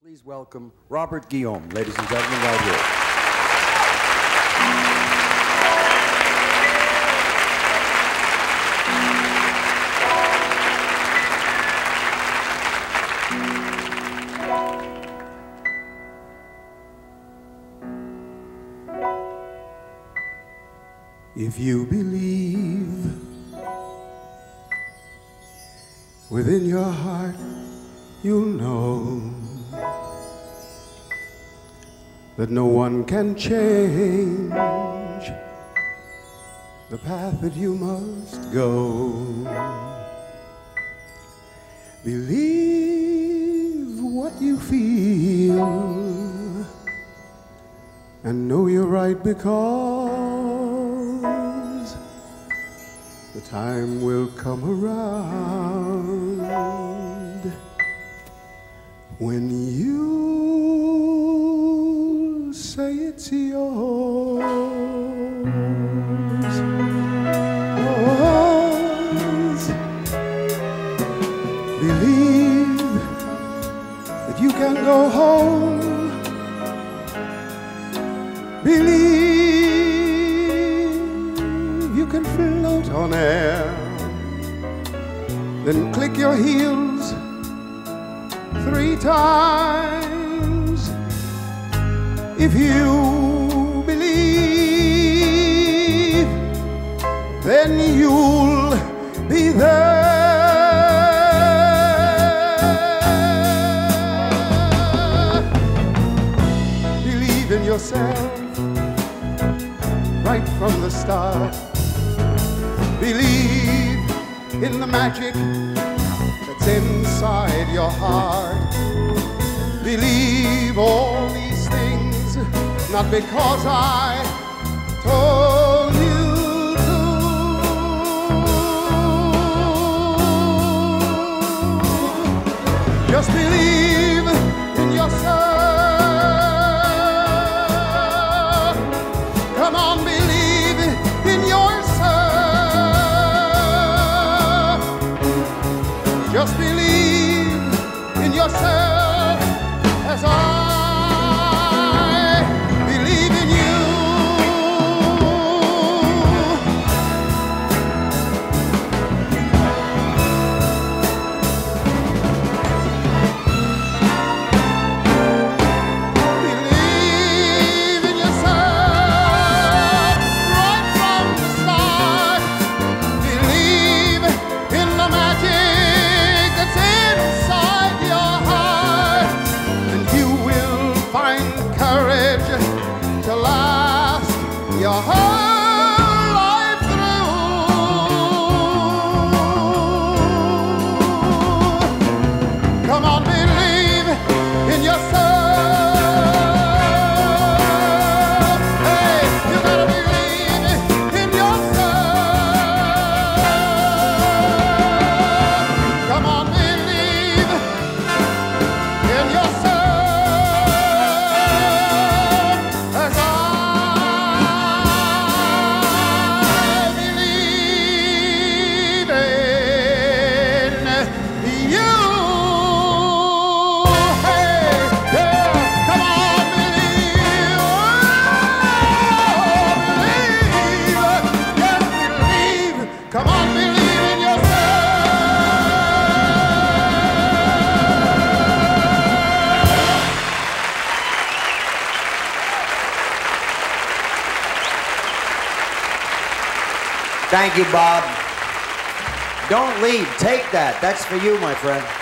Please welcome Robert Guillaume, ladies and gentlemen, right here. If you believe within your heart, you'll know that no one can change the path that you must go. Believe what you feel and know you're right, because the time will come around when you say it's yours. Believe that you can go home. Believe you can float on air. Then click your heels 3 times. If you believe, then you'll be there. Believe in yourself right from the start. Believe in the magic that's inside your heart. Believe all these things, not because I told you to. Just believe in yourself. Come on, believe in yourself. Just believe in yourself as I believe in you. Believe in yourself right from the start. Believe in the magic that's inside your heart, and you will find courage to last your whole life through. Come on, believe in yourself. Hey, you gotta believe in yourself. Come on, believe in yourself as I believe in you. Hey, yeah, come on, believe. Oh, believe, yes, believe. Come on, believe in yourself. Thank you, Bob. Don't leave. Take that. That's for you, my friend.